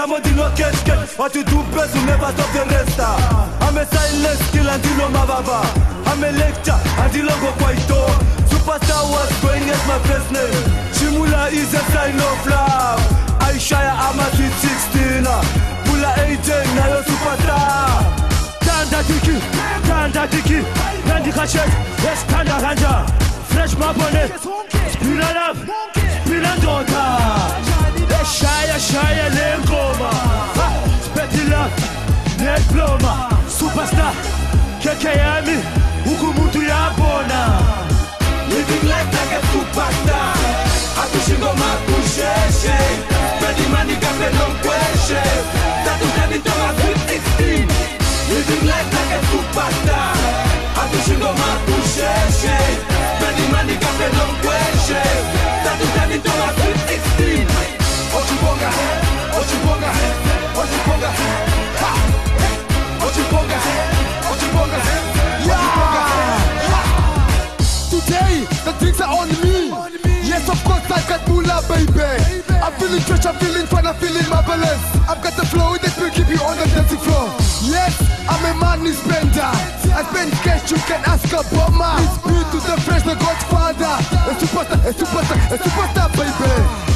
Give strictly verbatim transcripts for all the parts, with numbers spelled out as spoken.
Damo di no catch catch. What you do best will never stop the rest. I'm a silent skill until no mababa. I'm a lecture until I go kwaito. Superstar was going as my first name. Shimula is a sign of love. Aishaya I'm a sweet sixteen. Pula eighteen now you're superstar. Tanda diki, tanda diki. Nandi khashet, yes tanda ranja. Fresh mabone, spina love, spina dota. Shaya shaya lengoma. Spetila, neploma. Superstar, kekeyami, ukumutu yabona. Living life like a superstar. Akushingo makusheshe. Spending money kape long kweshe. Tatu tani tonga sweet sixteen. Living life like a superstar. Akushingo makusheshe. Spending money kape long kweshe. Tatu tani tonga sweet sixteen. Ochiponga, Ochiponga, Ochiponga, ha! Ochiponga, Ochiponga, yeah! Today, the drinks are on me. Yes, of course, I got moolah, baby. I'm feeling fresh, I'm feeling fun, I'm feeling marvelous. I've got the flow that will keep you on the dancing floor. Yes, I'm a money spender. I spend cash, you can ask a bomber. It's beat to the fresh, the Godfather. A superstar, a superstar, a superstar, baby.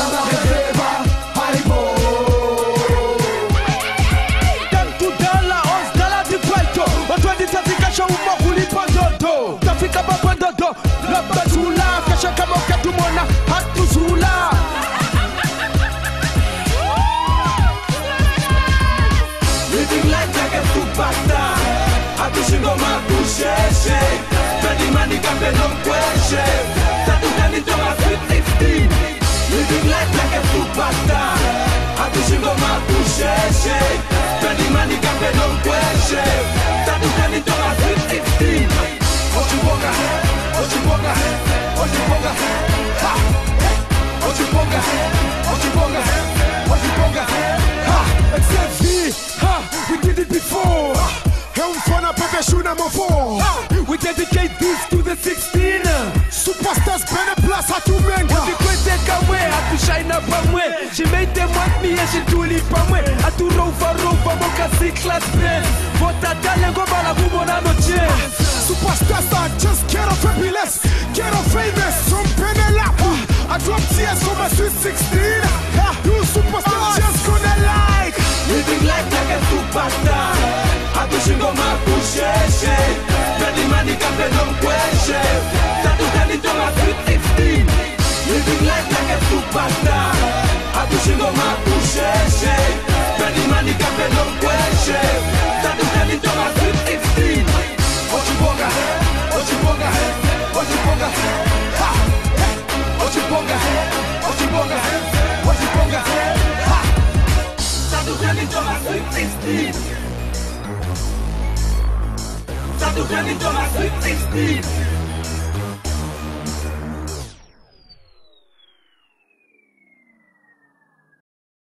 Living life like a superstar. Akushingo makusheshe. Spending money kape long kweshe. Tatu tani tonga sweet sixteen. Living life like a superstar. Akushingo makusheshe. Spending money kape long kweshe. Tatu tani tonga sweet sixteen. Ochiponga, Ochiponga, Ochiponga, ha! Ochiponga, Ochiponga, Ochiponga, ha! Except V, ha! We did it before. Helm fana pepe shuna mofo. We dedicate this to the sixteen. Superstars better plus hatumenga. Usikwete kamwe, hatushaina pamwe. She made them want me and she tuli pamwe. Atu rova rova moka si class pen. Vota tale ngoma la bubo na noche. Superstars are just get off fabulous, get off famous. Some Penelope. I drop tears for my sweet sixteen. You superstars just gonna like. Living life like a superstar. Akushingo makusheshe. Spending money kape long kweshe. Tatu tani tonga sweet sixteen. Living life like a superstar. Akushingo makusheshe. Spending money kape long kweshe. Tatu tani tonga sweet sixteen. Ochiponga, Ochiponga, Ochiponga, ha! Ochiponga, Ochiponga, Ochiponga, ha! Tatu tani tonga sweet sixteen. Tatu tani tonga sweet sixteen.